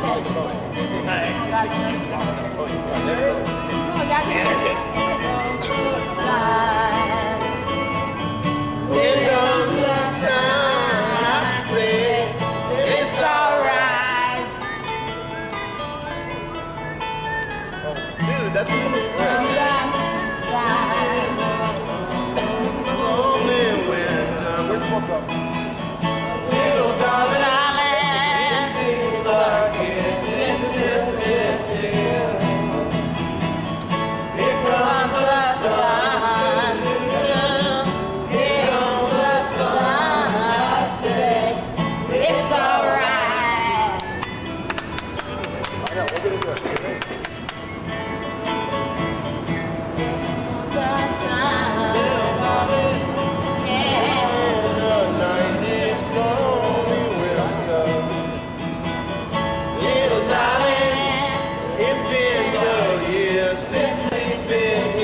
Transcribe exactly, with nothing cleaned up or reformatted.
That's only winter. Where's the walk up? Little darling island, seems like it's since it's been here. Here comes the sun. Here comes the sun. I say it's alright. I know. We're gonna do it. Since we've been